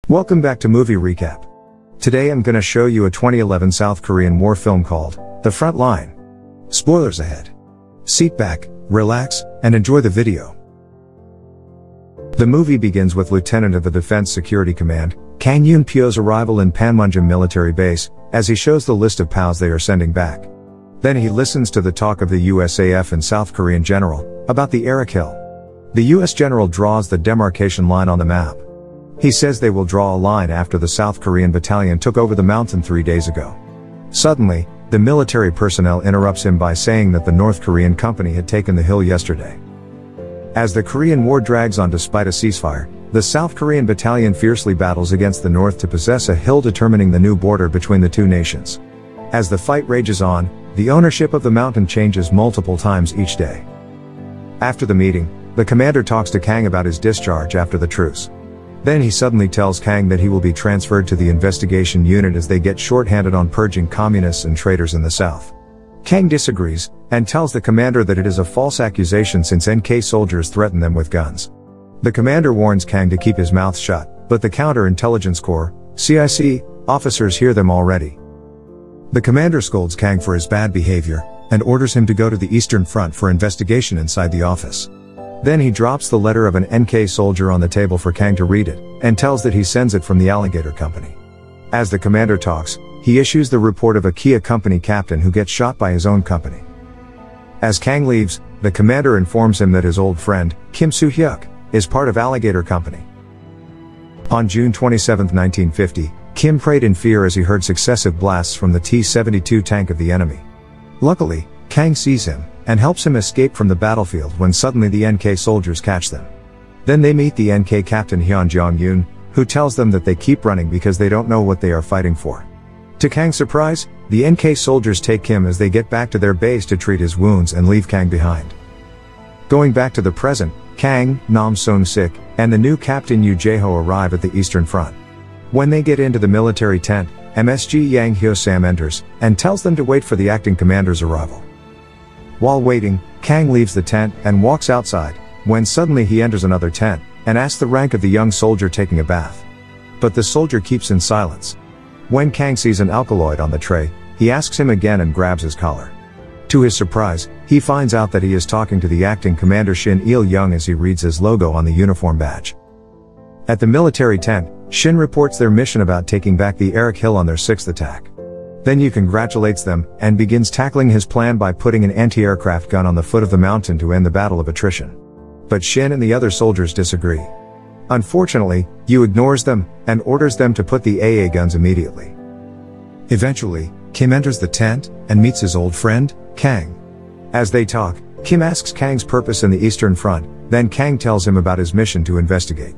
Welcome back to Movie Recap. Today I'm gonna show you a 2011 South Korean war film called The Front Line. Spoilers ahead. Sit back, relax, and enjoy the video. The movie begins with Lieutenant of the Defense Security Command, Kang Yoon-pyo's arrival in Panmunjom military base, as he shows the list of POWs they are sending back. Then he listens to the talk of the USAF and South Korean general, about the Eric Hill. The US general draws the demarcation line on the map. He says they will draw a line after the South Korean battalion took over the mountain 3 days ago. Suddenly, the military personnel interrupts him by saying that the North Korean company had taken the hill yesterday. As the Korean War drags on despite a ceasefire, the South Korean battalion fiercely battles against the North to possess a hill determining the new border between the two nations. As the fight rages on, the ownership of the mountain changes multiple times each day. After the meeting, the commander talks to Kang about his discharge after the truce. Then he suddenly tells Kang that he will be transferred to the investigation unit as they get short-handed on purging communists and traitors in the South. Kang disagrees, and tells the commander that it is a false accusation since NK soldiers threaten them with guns. The commander warns Kang to keep his mouth shut, but the Counter-Intelligence Corps, CIC, officers hear them already. The commander scolds Kang for his bad behavior, and orders him to go to the Eastern Front for investigation inside the office. Then he drops the letter of an NK soldier on the table for Kang to read it, and tells that he sends it from the Alligator Company. As the commander talks, he issues the report of a Kia Company captain who gets shot by his own company. As Kang leaves, the commander informs him that his old friend, Kim Soo-hyuk, is part of Alligator Company. On June 27, 1950, Kim prayed in fear as he heard successive blasts from the T-72 tank of the enemy. Luckily, Kang sees him, and helps him escape from the battlefield when suddenly the NK soldiers catch them. Then they meet the NK captain Hyun Jong-yoon, who tells them that they keep running because they don't know what they are fighting for. To Kang's surprise, the NK soldiers take Kim as they get back to their base to treat his wounds and leave Kang behind. Going back to the present, Kang, Nam Sung-sik, and the new captain Yoo Jae-ho arrive at the Eastern Front. When they get into the military tent, MSG Yang Hyo-sam enters, and tells them to wait for the acting commander's arrival. While waiting, Kang leaves the tent and walks outside, when suddenly he enters another tent, and asks the rank of the young soldier taking a bath. But the soldier keeps in silence. When Kang sees an alkaloid on the tray, he asks him again and grabs his collar. To his surprise, he finds out that he is talking to the acting commander Shin Il-young as he reads his logo on the uniform badge. At the military tent, Shin reports their mission about taking back the Eric Hill on their 6th attack. Then Yoo congratulates them, and begins tackling his plan by putting an anti-aircraft gun on the foot of the mountain to end the battle of attrition. But Shin and the other soldiers disagree. Unfortunately, Yoo ignores them, and orders them to put the AA guns immediately. Eventually, Kim enters the tent, and meets his old friend, Kang. As they talk, Kim asks Kang's purpose in the Eastern Front, then Kang tells him about his mission to investigate.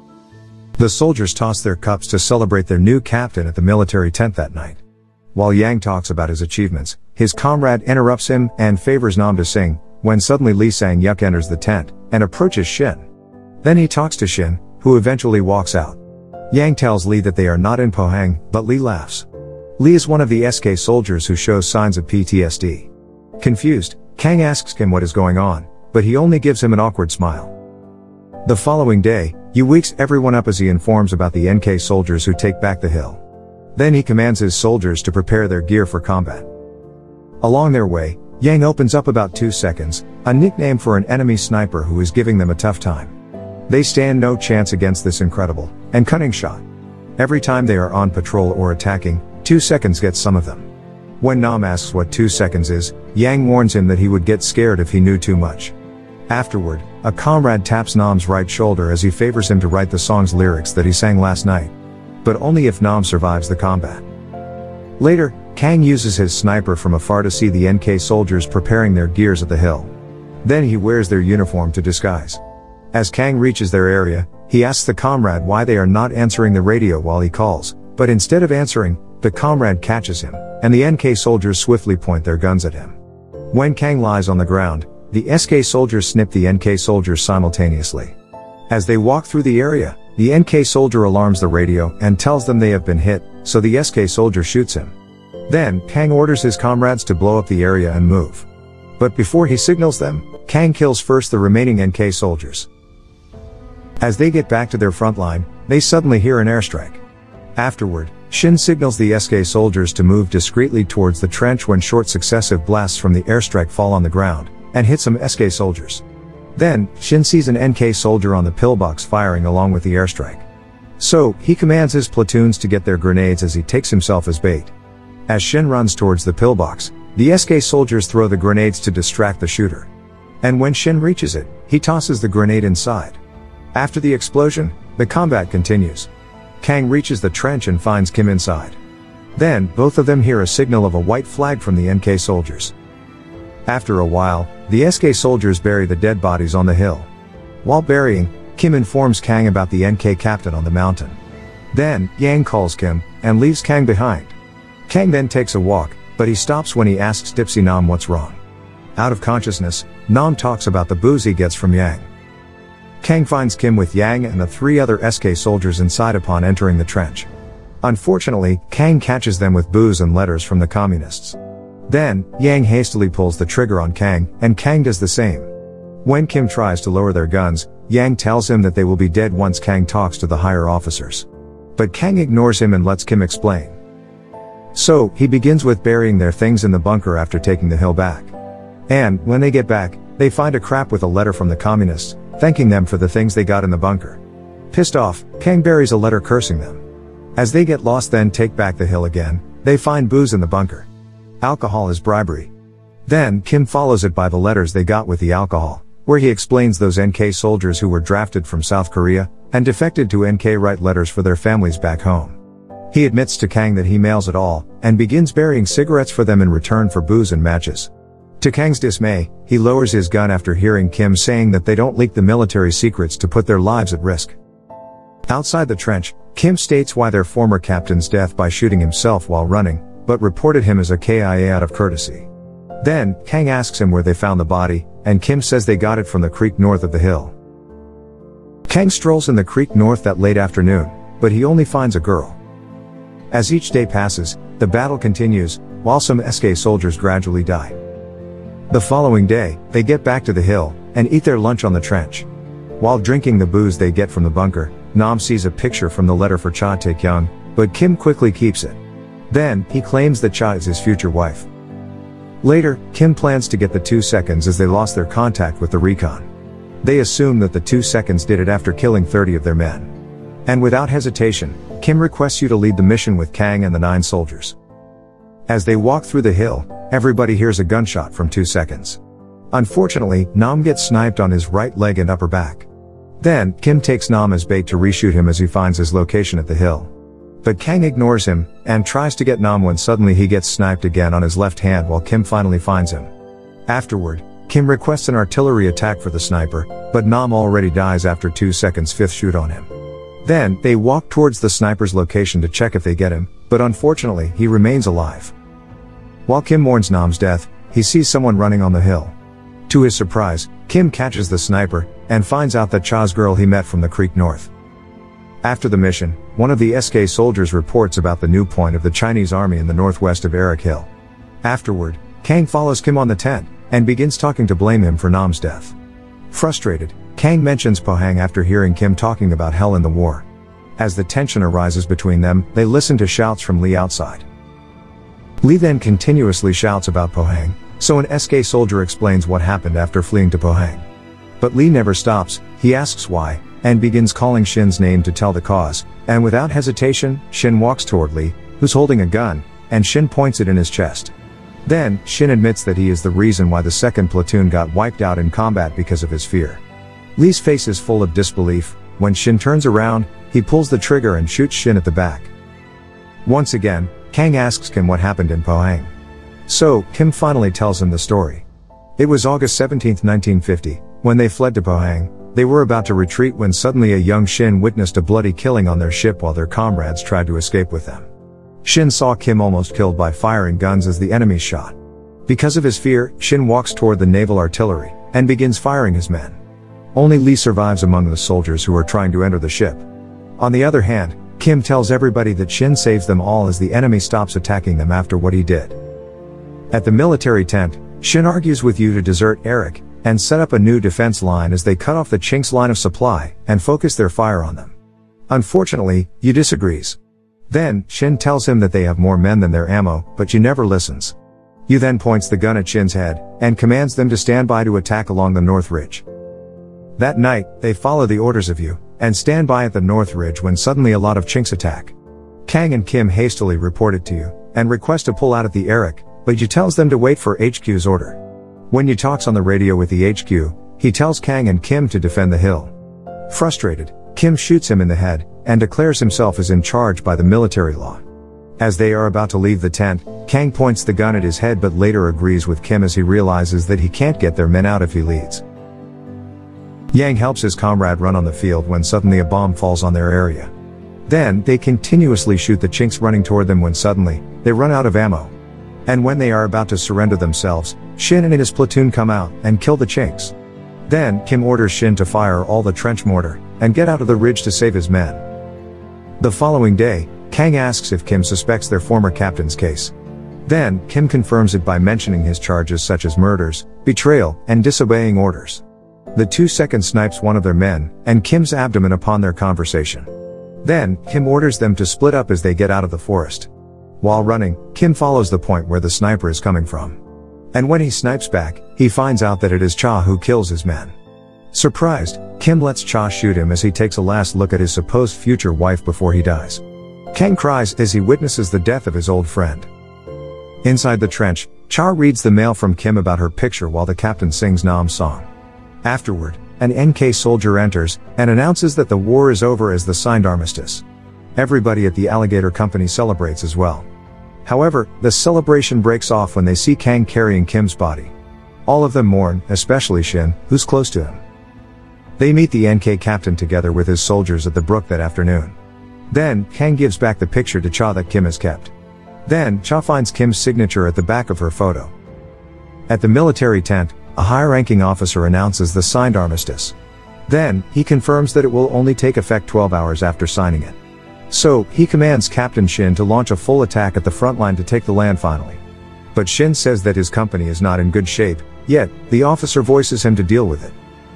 The soldiers toss their cups to celebrate their new captain at the military tent that night. While Yang talks about his achievements, his comrade interrupts him and favors Nam to sing, when suddenly Lee Sang-yuk enters the tent, and approaches Shin. Then he talks to Shin, who eventually walks out. Yang tells Lee that they are not in Pohang, but Lee laughs. Lee is one of the SK soldiers who shows signs of PTSD. Confused, Kang asks him what is going on, but he only gives him an awkward smile. The following day, Yoo wakes everyone up as he informs about the NK soldiers who take back the hill. Then he commands his soldiers to prepare their gear for combat. Along their way, Yang opens up about 2 seconds, a nickname for an enemy sniper who is giving them a tough time. They stand no chance against this incredible and cunning shot. Every time they are on patrol or attacking, 2 seconds gets some of them. When Nam asks what 2 seconds is, Yang warns him that he would get scared if he knew too much. Afterward, a comrade taps Nam's right shoulder as he favors him to write the song's lyrics that he sang last night. But only if Nam survives the combat. Later, Kang uses his sniper from afar to see the NK soldiers preparing their gears at the hill. Then he wears their uniform to disguise. As Kang reaches their area, he asks the comrade why they are not answering the radio while he calls, but instead of answering, the comrade catches him, and the NK soldiers swiftly point their guns at him. When Kang lies on the ground, the SK soldiers snip the NK soldiers simultaneously. As they walk through the area, the NK soldier alarms the radio and tells them they have been hit, so the SK soldier shoots him. Then, Kang orders his comrades to blow up the area and move. But before he signals them, Kang kills first the remaining NK soldiers. As they get back to their front line, they suddenly hear an airstrike. Afterward, Shin signals the SK soldiers to move discreetly towards the trench when short successive blasts from the airstrike fall on the ground, and hit some SK soldiers. Then, Shin sees an NK soldier on the pillbox firing along with the airstrike. So, he commands his platoons to get their grenades as he takes himself as bait. As Shin runs towards the pillbox, the SK soldiers throw the grenades to distract the shooter. And when Shin reaches it, he tosses the grenade inside. After the explosion, the combat continues. Kang reaches the trench and finds Kim inside. Then, both of them hear a signal of a white flag from the NK soldiers. After a while, the SK soldiers bury the dead bodies on the hill. While burying, Kim informs Kang about the NK captain on the mountain. Then, Yang calls Kim, and leaves Kang behind. Kang then takes a walk, but he stops when he asks Dipsy Nam what's wrong. Out of consciousness, Nam talks about the booze he gets from Yang. Kang finds Kim with Yang and the 3 other SK soldiers inside upon entering the trench. Unfortunately, Kang catches them with booze and letters from the communists. Then, Yang hastily pulls the trigger on Kang, and Kang does the same. When Kim tries to lower their guns, Yang tells him that they will be dead once Kang talks to the higher officers. But Kang ignores him and lets Kim explain. So, he begins with burying their things in the bunker after taking the hill back. And, when they get back, they find a crap with a letter from the communists, thanking them for the things they got in the bunker. Pissed off, Kang buries a letter cursing them. As they get lost then take back the hill again, they find booze in the bunker. Alcohol is bribery. Then, Kim follows it by the letters they got with the alcohol, where he explains those NK soldiers who were drafted from South Korea, and defected to NK write letters for their families back home. He admits to Kang that he mails it all, and begins burying cigarettes for them in return for booze and matches. To Kang's dismay, he lowers his gun after hearing Kim saying that they don't leak the military secrets to put their lives at risk. Outside the trench, Kim states why their former captain's death by shooting himself while running, but reported him as a KIA out of courtesy. Then, Kang asks him where they found the body, and Kim says they got it from the creek north of the hill. Kang strolls in the creek north that late afternoon, but he only finds a girl. As each day passes, the battle continues, while some SK soldiers gradually die. The following day, they get back to the hill, and eat their lunch on the trench. While drinking the booze they get from the bunker, Nam sees a picture from the letter for Cha Taekyung, but Kim quickly keeps it. Then, he claims that Cha is his future wife. Later, Kim plans to get the 2 seconds as they lost their contact with the recon. They assume that the 2 seconds did it after killing 30 of their men. And without hesitation, Kim requests you to lead the mission with Kang and the 9 soldiers. As they walk through the hill, everybody hears a gunshot from 2 seconds. Unfortunately, Nam gets sniped on his right leg and upper back. Then, Kim takes Nam as bait to reshoot him as he finds his location at the hill. But Kang ignores him, and tries to get Nam when suddenly he gets sniped again on his left hand while Kim finally finds him. Afterward, Kim requests an artillery attack for the sniper, but Nam already dies after 2 seconds' 5th shoot on him. Then, they walk towards the sniper's location to check if they get him, but unfortunately, he remains alive. While Kim mourns Nam's death, he sees someone running on the hill. To his surprise, Kim catches the sniper, and finds out that Cha's girl he met from the creek north. After the mission, one of the SK soldiers reports about the new point of the Chinese army in the northwest of Eric Hill. Afterward, Kang follows Kim on the tent, and begins talking to blame him for Nam's death. Frustrated, Kang mentions Pohang after hearing Kim talking about hell in the war. As the tension arises between them, they listen to shouts from Lee outside. Lee then continuously shouts about Pohang, so an SK soldier explains what happened after fleeing to Pohang. But Lee never stops, he asks why, and begins calling Shin's name to tell the cause, and without hesitation, Shin walks toward Lee, who's holding a gun, and Shin points it in his chest. Then, Shin admits that he is the reason why the 2nd platoon got wiped out in combat because of his fear. Lee's face is full of disbelief. When Shin turns around, he pulls the trigger and shoots Shin at the back. Once again, Kang asks Kim what happened in Pohang. So, Kim finally tells him the story. It was August 17, 1950, when they fled to Pohang. They were about to retreat when suddenly a young Shin witnessed a bloody killing on their ship while their comrades tried to escape with them. Shin saw Kim almost killed by firing guns as the enemies shot. Because of his fear, Shin walks toward the naval artillery, and begins firing his men. Only Lee survives among the soldiers who are trying to enter the ship. On the other hand, Kim tells everybody that Shin saves them all as the enemy stops attacking them after what he did. At the military tent, Shin argues with Yu to desert Eric, and set up a new defense line as they cut off the Chinks' line of supply and focus their fire on them. Unfortunately, Yu disagrees. Then, Shin tells him that they have more men than their ammo, but Yu never listens. Yu then points the gun at Shin's head, and commands them to stand by to attack along the North Ridge. That night, they follow the orders of Yu, and stand by at the North Ridge when suddenly a lot of Chinks attack. Kang and Kim hastily report it to Yu, and request to pull out at the Eric, but Yu tells them to wait for HQ's order. When Yu talks on the radio with the HQ, he tells Kang and Kim to defend the hill. Frustrated, Kim shoots him in the head, and declares himself as in charge by the military law. As they are about to leave the tent, Kang points the gun at his head but later agrees with Kim as he realizes that he can't get their men out if he leads. Yang helps his comrade run on the field when suddenly a bomb falls on their area. Then, they continuously shoot the Chinks running toward them when suddenly, they run out of ammo. And when they are about to surrender themselves, Shin and his platoon come out and kill the Chinks. Then, Kim orders Shin to fire all the trench mortar, and get out of the ridge to save his men. The following day, Kang asks if Kim suspects their former captain's case. Then, Kim confirms it by mentioning his charges such as murders, betrayal, and disobeying orders. The 2-second snipes one of their men, and Kim's abdomen upon their conversation. Then, Kim orders them to split up as they get out of the forest. While running, Kim follows the point where the sniper is coming from. And when he snipes back, he finds out that it is Cha who kills his men. Surprised, Kim lets Cha shoot him as he takes a last look at his supposed future wife before he dies. Kang cries as he witnesses the death of his old friend. Inside the trench, Cha reads the mail from Kim about her picture while the captain sings Nam's song. Afterward, an NK soldier enters, and announces that the war is over as the signed armistice. Everybody at the Alligator Company celebrates as well. However, the celebration breaks off when they see Kang carrying Kim's body. All of them mourn, especially Shin, who's close to him. They meet the NK captain together with his soldiers at the brook that afternoon. Then, Kang gives back the picture to Cha that Kim has kept. Then, Cha finds Kim's signature at the back of her photo. At the military tent, a high-ranking officer announces the signed armistice. Then, he confirms that it will only take effect 12 hours after signing it. So, he commands Captain Shin to launch a full attack at the front line to take the land finally. But Shin says that his company is not in good shape, yet, the officer voices him to deal with it.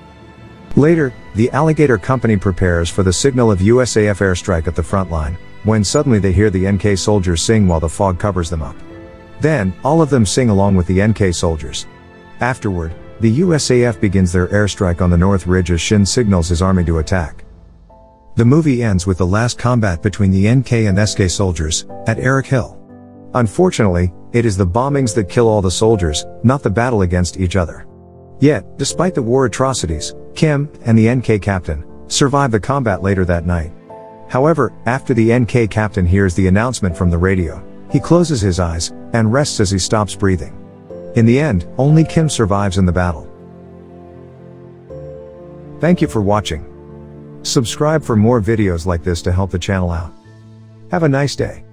Later, the Alligator Company prepares for the signal of USAF airstrike at the front line, when suddenly they hear the NK soldiers sing while the fog covers them up. Then, all of them sing along with the NK soldiers. Afterward, the USAF begins their airstrike on the North Ridge as Shin signals his army to attack. The movie ends with the last combat between the NK and SK soldiers, at Eric Hill. Unfortunately, it is the bombings that kill all the soldiers, not the battle against each other. Yet, despite the war atrocities, Kim, and the NK captain, survive the combat later that night. However, after the NK captain hears the announcement from the radio, he closes his eyes, and rests as he stops breathing. In the end, only Kim survives in the battle. Thank you for watching. Subscribe for more videos like this to help the channel out. Have a nice day.